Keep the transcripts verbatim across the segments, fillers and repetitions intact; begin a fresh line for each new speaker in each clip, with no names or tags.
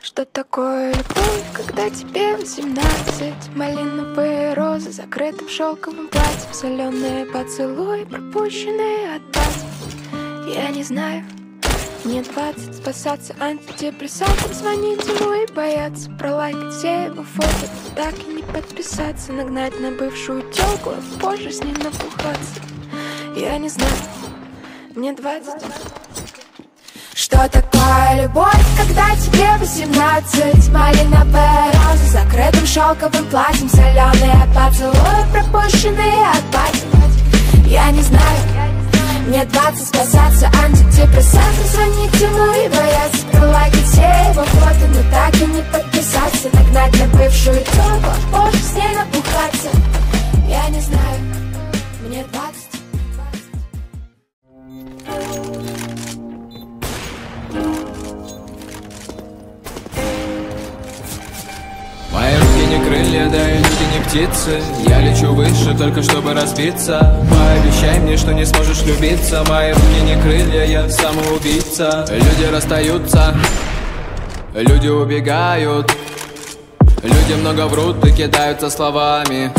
Что такое любовь, когда тебе восемнадцать? Малиновые розы, закрытым шелковым платьем, соленые поцелуи, пропущенные от пати. Я не знаю, мне двадцать, спасаться антидепрессантом, звонить ему и бояться, пролайкать все его фото, так и не подписаться, нагнать на бывшую тёлку, а позже с ней набухаться. Я не знаю, мне двадцать. Что такое любовь, когда тебе восемнадцать? Малиновые розы, закрытым шелковым платьем, соленые поцелуи, пропущенные от пати. Я не знаю, мне двадцать, спасаться антидепрессантом, звонить ему и бояться, пролайкать все его фото, но так и не подписаться, нагнать на бывшую тёлку, а позже с ней набухаться. Я не знаю, мне двадцать.
Мои руки не крылья, да и люди не птицы. Я лечу выше, только чтобы разбиться. Пообещай мне, что не сможешь влюбиться. Мои руки не крылья, я самоубийца. Люди расстаются, люди убегают, люди много врут и кидаются словами.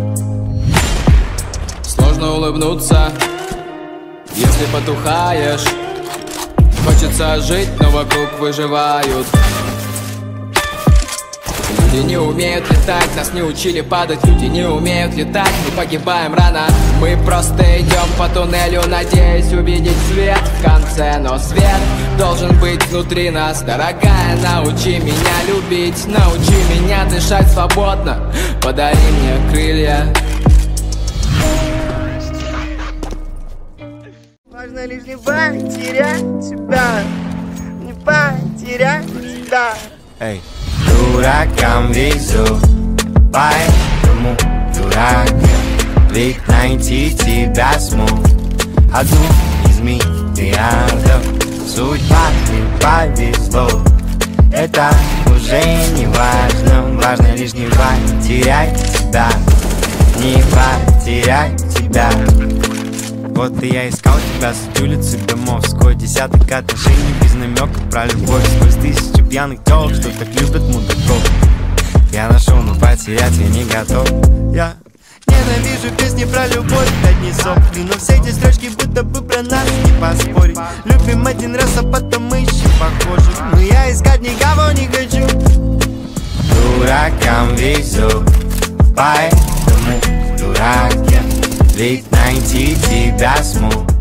Сложно улыбнуться, если потухаешь. Хочется жить, но вокруг выживают. Люди не умеют летать, нас не учили падать. Люди не умеют летать, мы погибаем рано. Мы просто идем по туннелю, надеясь увидеть свет в конце. Но свет должен быть внутри нас. Дорогая, научи меня любить, научи меня дышать свободно. Подари мне крылья.
Важно лишь не потерять тебя, не потерять тебя. Эй. Дуракам везу, поэтому дурак. Ведь найти тебя смог одну из миллиардов. Судьба не повезло, это уже не важно. Важно лишь не потерять тебя, не потерять тебя. Вот и я искал тебя с улицы Домовской. Десяток отношений без намека про любовь. Сквозь тысячи пьяных тёлок, что так любят мудаков. Я нашел, но потерять я не готов. Я ненавижу песни про любовь, одни сопли. Но все эти строчки будто бы про нас, не поспорить. Любим один раз, а потом мы еще похожи. Но я искать никого не хочу. Дуракам везу, поэтому дурак я. Ведь найти тебя смог